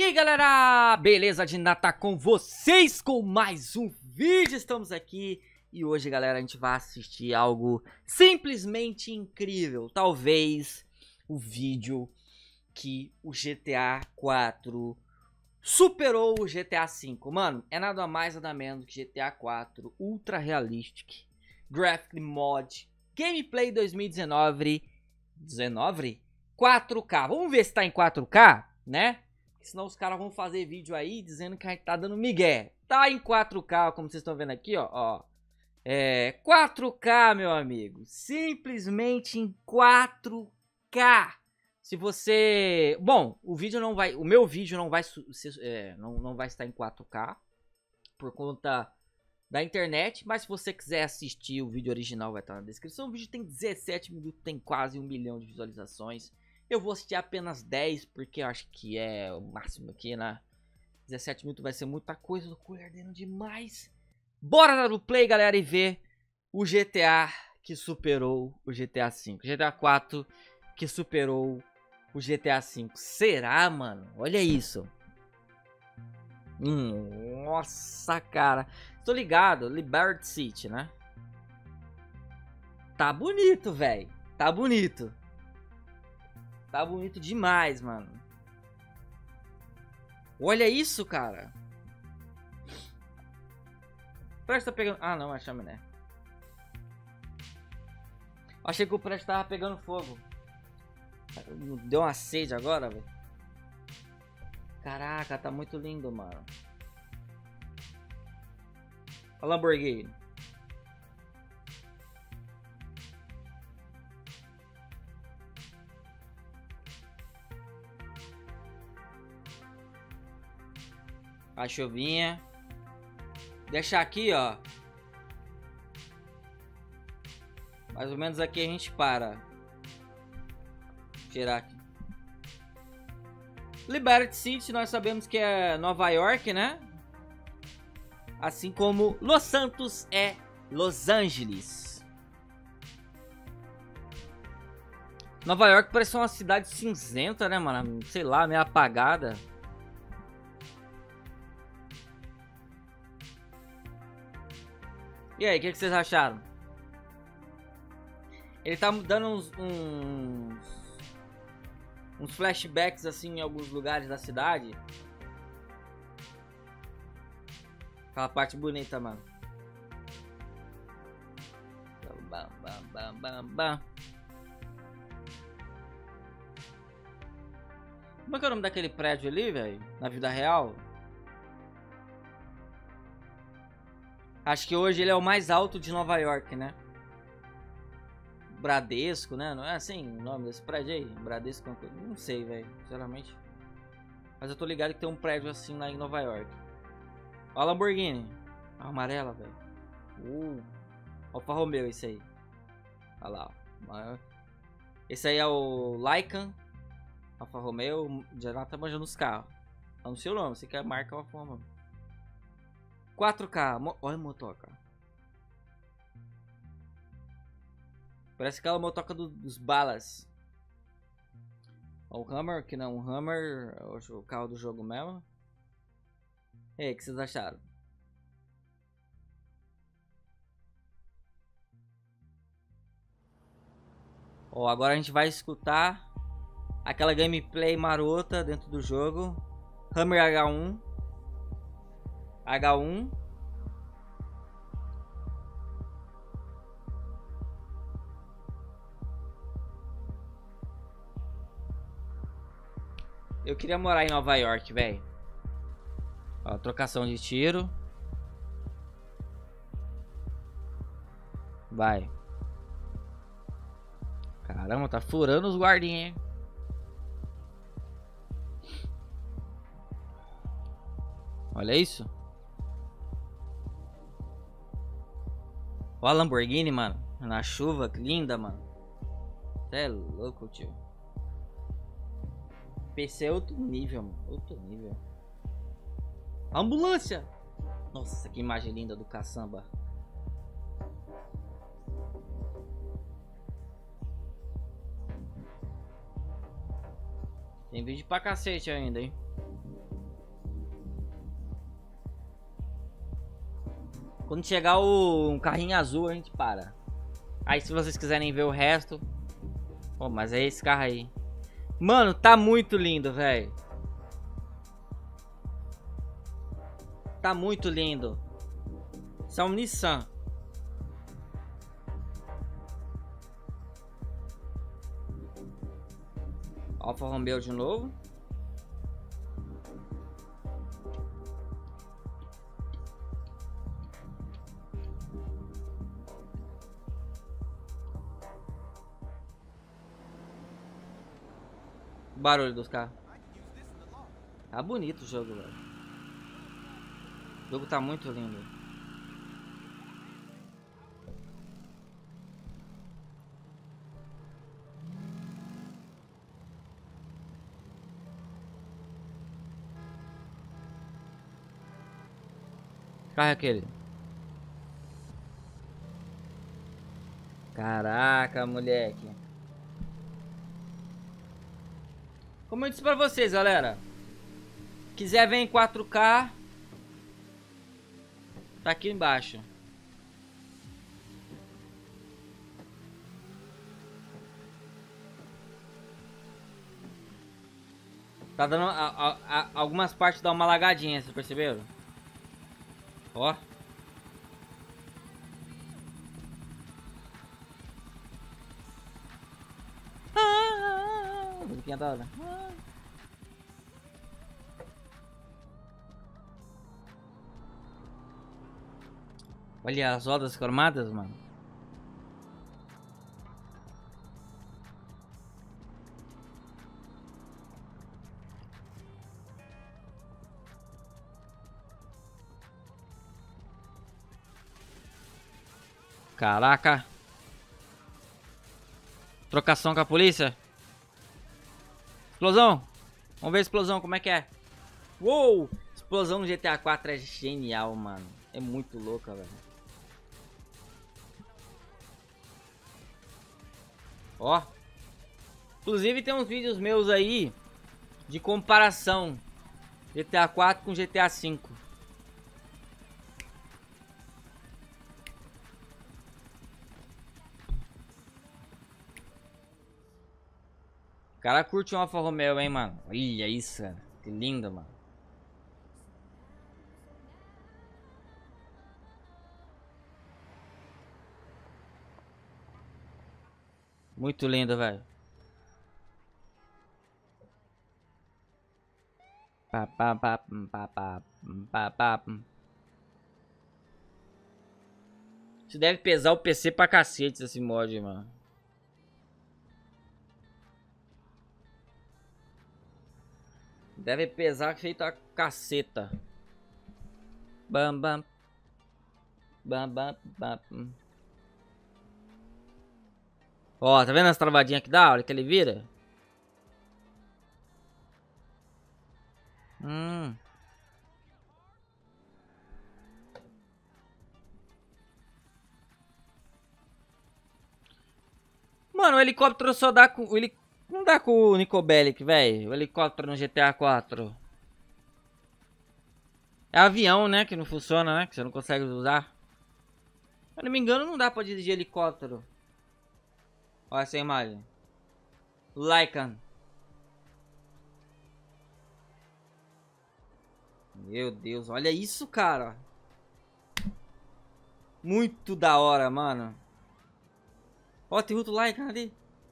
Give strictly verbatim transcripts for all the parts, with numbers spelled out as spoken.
aí galera, beleza de nata com vocês com mais um vídeo, estamos aqui e hoje galera a gente vai assistir algo simplesmente incrível, talvez o vídeo que o G T A quatro superou o G T A cinco, mano, é nada mais nada menos que G T A quatro Ultra Realistic Graphic Mod Gameplay dois mil e dezenove, dezenove? quatro K, vamos ver se tá em quatro K, né? Senão os caras vão fazer vídeo aí dizendo que a gente tá dando migué. Tá em quatro K, como vocês estão vendo aqui, ó, ó. É, quatro K, meu amigo. Simplesmente em quatro K. Se você... Bom, o vídeo não vai... O meu vídeo não vai, é, não, não vai estar em quatro K. Por conta da internet. Mas se você quiser assistir o vídeo original, vai estar na descrição. O vídeo tem dezessete minutos, tem quase um milhão de visualizações. Eu vou assistir apenas dez, porque eu acho que é o máximo aqui, né? dezessete minutos vai ser muita coisa, eu tô ardendo demais. Bora dar no play, galera, e ver o G T A que superou o G T A cinco. G T A quatro que superou o G T A cinco. Será, mano? Olha isso. Hum, nossa, cara. Tô ligado, Liberty City, né? Tá bonito, velho. Tá bonito. Tá bonito demais, mano. Olha isso, cara. Parece que tá pegando... Ah, não, é chaminé. Achei que o prédio tava pegando fogo. Deu uma sede agora, velho. Caraca, tá muito lindo, mano. A Lamborghini. A chuvinha. Deixar aqui, ó. Mais ou menos aqui a gente para. Tirar aqui. Liberty City, nós sabemos que é Nova York, né? Assim como Los Santos é Los Angeles. Nova York parece uma cidade cinzenta, né, mano? Sei lá, meio apagada. E aí, o que, que vocês acharam? Ele tá dando uns, uns, uns flashbacks assim em alguns lugares da cidade. Aquela parte bonita, mano. Bam, bam, bam, bam, bam. Como é que é o nome daquele prédio ali, velho? Na vida real? Acho que hoje ele é o mais alto de Nova York, né? Bradesco, né? Não é assim o nome desse prédio aí? Bradesco, não sei, velho, sinceramente. Mas eu tô ligado que tem um prédio assim lá em Nova York. Ó a Lamborghini. A amarela, velho. Uh, Alfa Romeo, esse aí. Olha lá, ó. Esse aí é o Lycan. Alfa Romeo. Já lá tá manjando os carros. Tá no seu nome, você quer marca Alfa Romeo. quatro K, olha a motoca. Parece aquela motoca do, dos balas. Ó, o Hammer, que não, o Hammer, o carro do jogo mesmo. E aí, o que vocês acharam? Ó, agora a gente vai escutar aquela gameplay marota dentro do jogo. Hammer H um. H um. Eu queria morar em Nova York, velho. Ó, trocação de tiro. Vai. Caramba, tá furando os guardinhas, hein? Olha isso. Ó a Lamborghini, mano. Na chuva, linda, mano. Você é louco, tio. P C é outro nível, mano. Outro nível. Ambulância! Nossa, que imagem linda do caçamba. Tem vídeo pra cacete ainda, hein? Quando chegar o um carrinho azul, a gente para. Aí se vocês quiserem ver o resto... Pô, mas é esse carro aí. Mano, tá muito lindo, velho. Tá muito lindo. Isso é um Nissan. Alfa Romeo de novo. O barulho dos carros. Tá bonito o jogo, velho. O jogo tá muito lindo. Que carro é aquele? Caraca, moleque. Como eu disse pra vocês, galera. Quiser ver em quatro K, tá aqui embaixo. Tá dando a, a, a, algumas partes dá uma lagadinha, vocês perceberam? Ó. Ah, musiquinha da hora. Ah. Olha as rodas cromadas, mano. Caraca. Trocação com a polícia. Explosão. Vamos ver a explosão, como é que é. Uou. Explosão no G T A quatro é genial, mano. É muito louca, velho. Ó. Inclusive tem uns vídeos meus aí de comparação G T A quatro com G T A cinco. O cara curte um Alfa Romeo, hein, mano. Olha isso, cara. Que lindo, mano. Muito lindo, velho. Pá, pá, pá, pá, pá, pá, pá. Isso deve pesar o P C pra cacete, esse mod, mano. Deve pesar feito a caceta. Bam, bam. Bam, bam, bam. Ó, tá vendo as travadinhas que dá? Olha que ele vira. Hum. Mano, o helicóptero só dá com... O heli... Não dá com o Nico Bellic, velho. O helicóptero no G T A quatro. É avião, né? Que não funciona, né? Que você não consegue usar. Se eu não me engano, não dá pra dirigir helicóptero. Olha essa imagem. Lycan. Meu Deus, olha isso, cara. Muito da hora, mano. Ó, tem outro Lycan ali.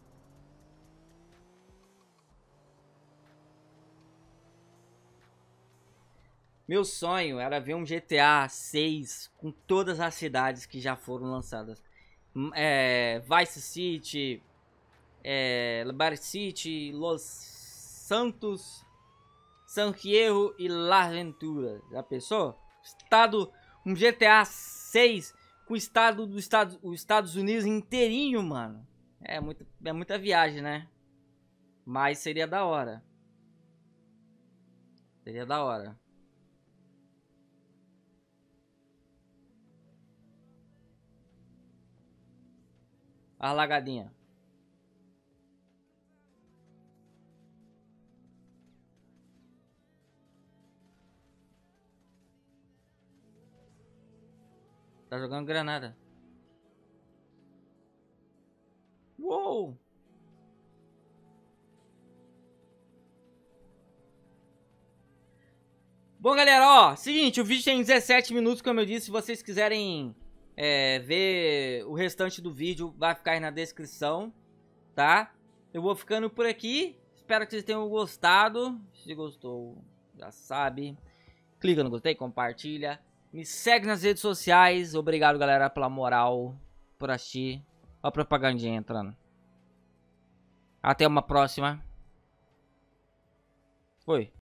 Meu sonho era ver um G T A seis com todas as cidades que já foram lançadas. É, Vice City, é, Liberty City, Los Santos, San Fierro e La Ventura. Já pensou? Estado, um G T A seis com o estado dos Estados, os Estados Unidos inteirinho, mano. É, muito, é muita viagem, né? Mas seria da hora. Seria da hora. A lagadinha. Tá jogando granada. Uou! Bom, galera, ó, seguinte, o vídeo tem dezessete minutos, como eu disse. Se vocês quiserem é, ver o restante do vídeo, vai ficar aí na descrição, tá? Eu vou ficando por aqui. Espero que vocês tenham gostado. Se gostou, já sabe. Clica no gostei, compartilha. Me segue nas redes sociais. Obrigado, galera, pela moral, por assistir. Ó a propagandinha entrando. Até uma próxima. Foi.